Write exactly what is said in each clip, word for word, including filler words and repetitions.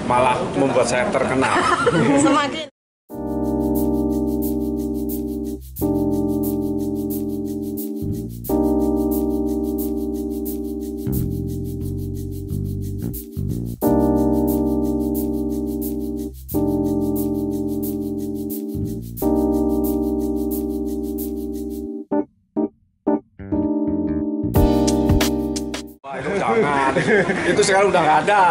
malah membuat saya terkenal. Semakin Itu jangan, itu sekarang udah nggak ada.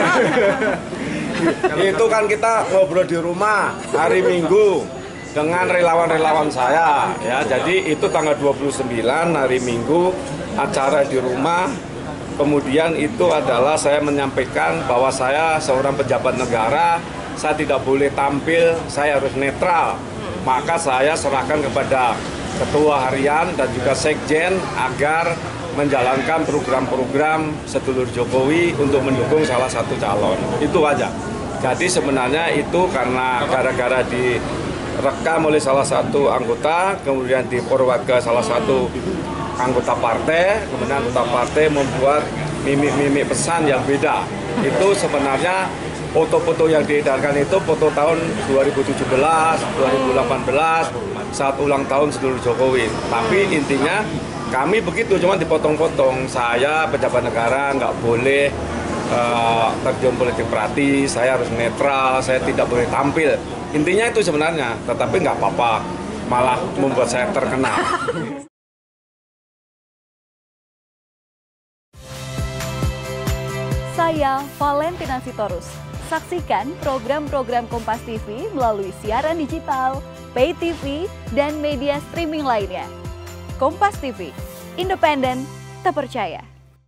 Itu kan kita ngobrol di rumah hari Minggu dengan relawan-relawan saya, ya. Jadi itu tanggal dua puluh sembilan hari Minggu acara di rumah. Kemudian itu adalah saya menyampaikan bahwa saya seorang pejabat negara, saya tidak boleh tampil, saya harus netral. Maka saya serahkan kepada ketua harian dan juga sekjen agar menjalankan program-program sedulur Jokowi untuk mendukung salah satu calon. Itu aja. Jadi sebenarnya itu karena gara-gara direkam oleh salah satu anggota, kemudian diforward ke salah satu anggota partai, kemudian anggota partai membuat mimik-mimik pesan yang beda. Itu sebenarnya foto-foto yang diedarkan itu foto tahun dua ribu tujuh belas, dua ribu delapan belas, saat ulang tahun sedulur Jokowi. Tapi intinya kami begitu, cuma dipotong-potong. Saya pejabat negara nggak boleh uh, terjun politik praktis, saya harus netral, saya tidak boleh tampil. Intinya itu sebenarnya, tetapi nggak apa-apa, malah membuat saya terkenal. Saya Valentina Sitorus. Saksikan program-program Kompas T V melalui siaran digital, pay T V, dan media streaming lainnya. Kompas T V, independen, terpercaya.